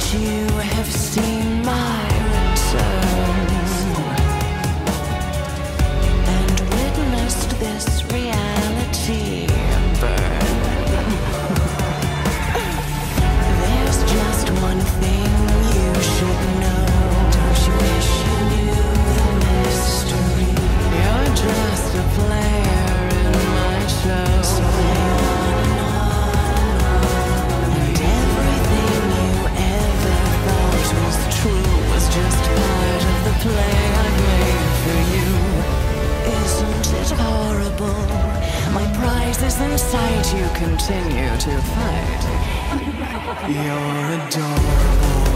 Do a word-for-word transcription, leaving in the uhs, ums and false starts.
you have seen my return and witnessed this reality burn. There's just one thing you should know. Don't you wish you knew the mystery? You're just a player in my show. So play on and on, and everything you ever thought was true was just part of the play I made for you. Isn't it horrible? My prize is in sight, you continue to fight. You're adorable.